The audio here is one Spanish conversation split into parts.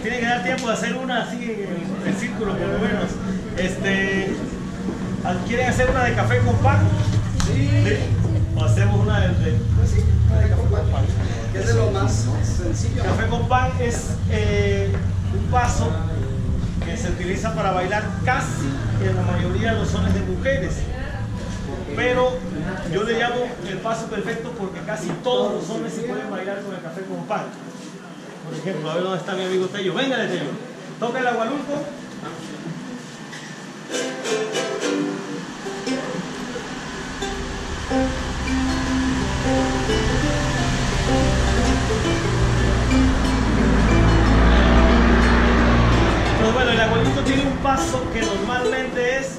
tiene que dar tiempo de hacer una así en círculo por lo menos. ¿Quieren hacer una de café con pan? Sí. O hacemos una pues sí, una de café con pan. Que es de lo más sencillo. Café con pan es un paso que se utiliza para bailar casi en la mayoría de los sones de mujeres. Pero yo le llamo el paso perfecto porque casi todos los sones se pueden bailar con el café con pan. Por ejemplo, a ver dónde está mi amigo Tello. Véngale, Tello. Toca el agualulco. Pues bueno, el agualulco tiene un paso que normalmente es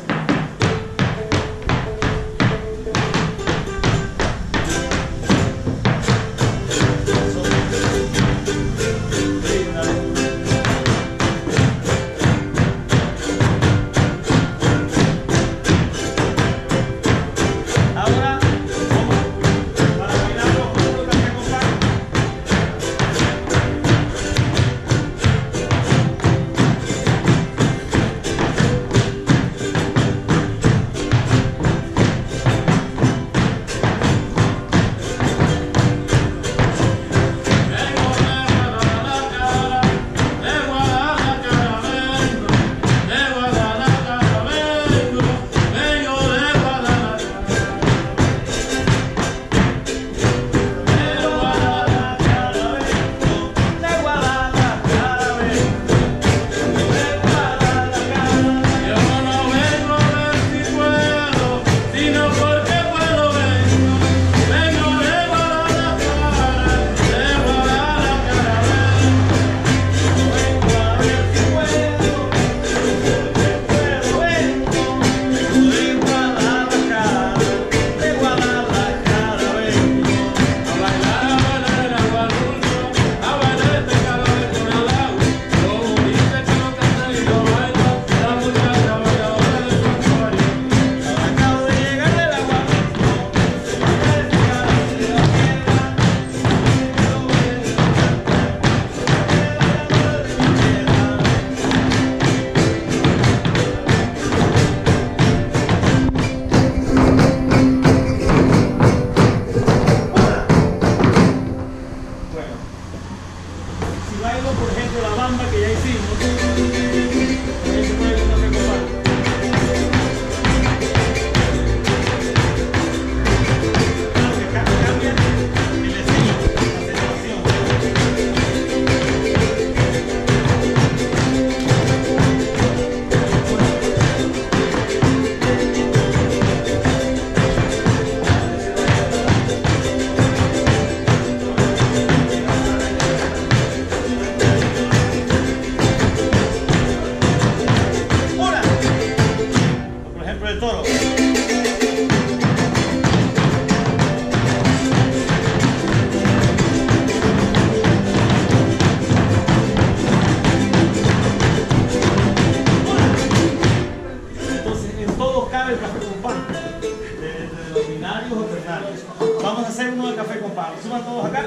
Vamos a hacer uno de café con pan. Suban todos acá.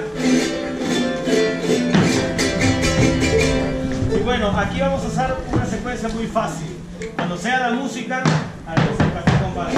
Y bueno, aquí vamos a hacer una secuencia muy fácil. Cuando sea la música, haremos el café con pan.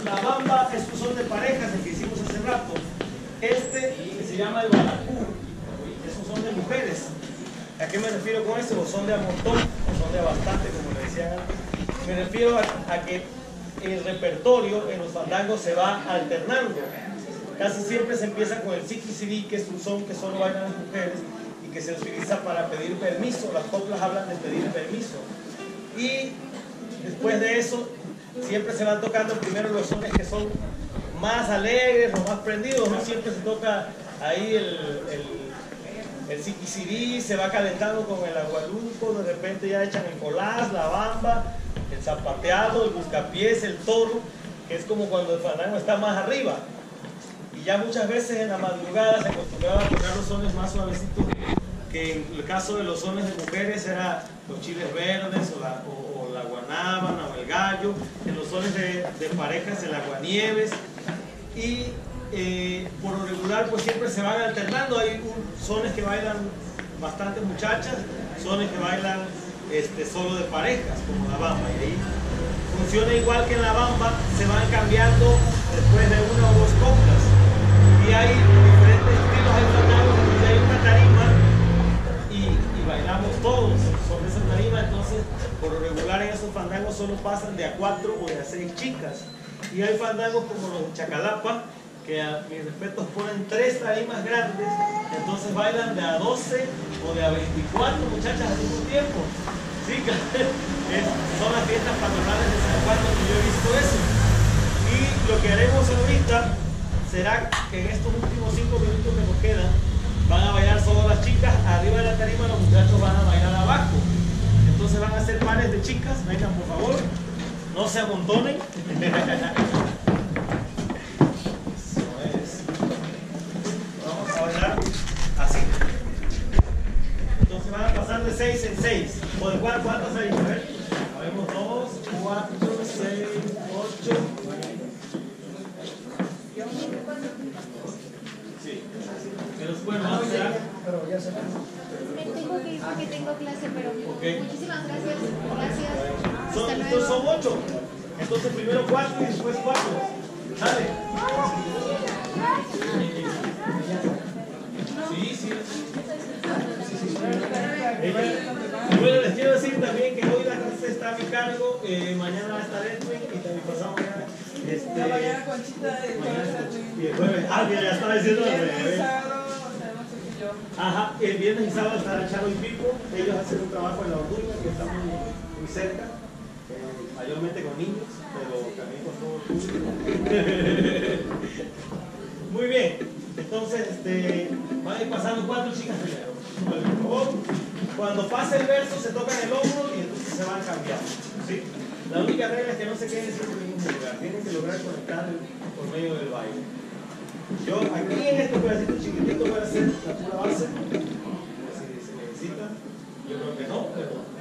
la bamba es un son de parejas, el que hicimos hace rato. Este que se llama el balacú es un son de mujeres. ¿A qué me refiero con eso? O son de a montón, o son de a bastante, como le decían antes. Me refiero a que el repertorio en los fandangos se va alternando. Casi siempre se empieza con el siquisirí, que es un son que solo bailan las mujeres y que se utiliza para pedir permiso. Las coplas hablan de pedir permiso. Y después de eso, siempre se van tocando primero los sones que son más alegres o más prendidos. No siempre se toca ahí el siquisirí, se va calentando con el agualuco, de repente ya echan el colás, la bamba, el zapateado, el buscapiés, el toro, que es como cuando el fandango está más arriba. Y ya muchas veces en la madrugada se acostumbraba a tocar los sones más suavecitos, que en el caso de los sones de mujeres era los chiles verdes o la guanábana o el gallo. En los sones de parejas el aguanieves. Y por lo regular pues siempre se van alternando. Hay sones que bailan bastantes muchachas, sones que bailan solo de parejas, como la bamba. Y ahí funciona igual que en la bamba, se van cambiando después de una o dos coplas. Y hay diferentes estilos, hay fandangos donde hay una tarima y bailamos todos sobre esa tarima. Entonces por lo regular en esos fandangos solo pasan de a 4 o de a 6 chicas. Y hay fandangos como los de Chacalapa, que a mis respetos ponen 3 tarimas grandes, entonces bailan de a 12 o de a 24 muchachas al mismo tiempo. Sí, son las fiestas patronales de San Juan donde yo he visto eso. Y lo que haremos ahorita será que en estos últimos 5 minutos que nos quedan, van a bailar solo las chicas arriba de la tarima, los muchachos van a bailar abajo. Entonces van a ser pares de chicas, vengan por favor, no se amontonen. Entonces van a pasar de 6 en 6. ¿O de cuántas hay? A ver. Vemos 2, 4, 6, 8. Sí. Pero bueno, vamos a hacer. Pero ya se va. Me tengo que ir porque tengo clase, pero okay. Muchísimas gracias. Gracias. Entonces son 8. Entonces primero 4 y después 4. Dale. Sí. Bueno, les quiero decir también que hoy la clase está a mi cargo, mañana va a estar Edwin y también pasamos mañana. Mañana Conchita de y el jueves, mira, ya estaba diciendo el viernes, sábado, estaremos aquí y yo. Ajá, el viernes y sábado estará Charo y Pipo, ellos hacen un trabajo en la Orduña que está muy cerca, mayormente con niños, pero también con todo el público. Muy bien, entonces van a ir pasando 4 chicas primero. Cuando pase el verso se tocan el hombro y entonces se van cambiando, ¿sí? La única regla es que no se queden siempre en el mismo lugar, tienen que lograr conectar por medio del baile. Yo aquí en este pedacito chiquitito voy a hacer la pura base, si se necesita, yo creo que no, pero